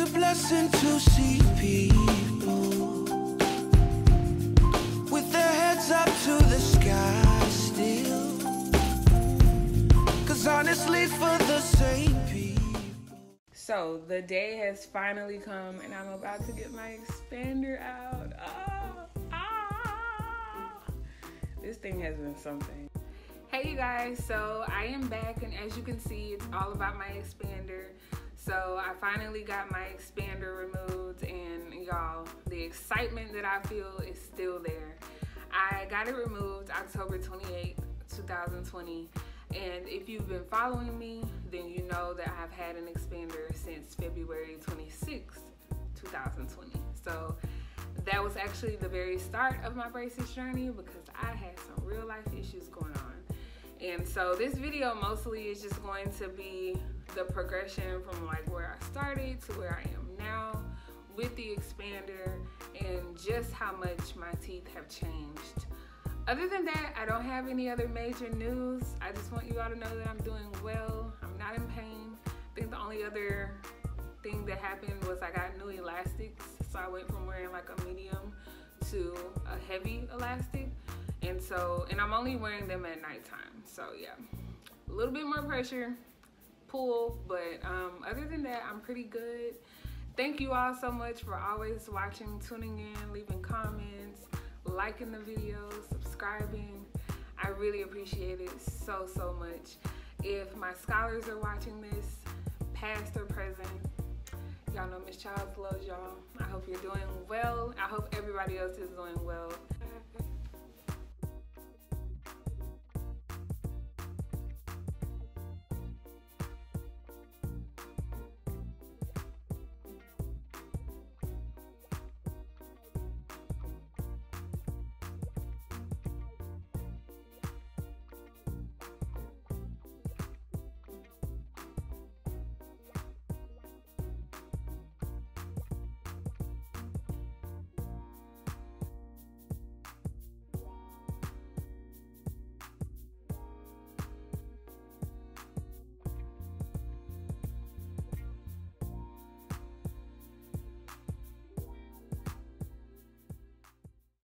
blessing to see people with their heads up to the sky still. 'Cause honestly, for the same people. So the day has finally come and I'm about to get my expander out. This thing has been something. Hey you guys, so I am back, and as you can see, it's all about my expander. So I finally got my expander removed, and y'all, the excitement that I feel is still there. I got it removed October 28th, 2020. And if you've been following me, then you know that I've had an expander since February 26th, 2020. So that was actually the very start of my braces journey, because I had some real life issues going on. And so this video mostly is just going to be the progression from like where I started to where I am now with the expander, and just how much my teeth have changed. Other than that, I don't have any other major news. I just want you all to know that I'm doing well. I'm not in pain. I think the only other thing that happened was I got new elastics. So I went from wearing like a medium to a heavy elastic. And I'm only wearing them at nighttime. So yeah, a little bit more pressure, pull, but other than that, I'm pretty good. Thank you all so much for always watching, tuning in, leaving comments, liking the videos, subscribing. I really appreciate it so much. If my scholars are watching this, past or present, y'all know Miss Childs loves y'all. I hope you're doing well. I hope everybody else is doing well.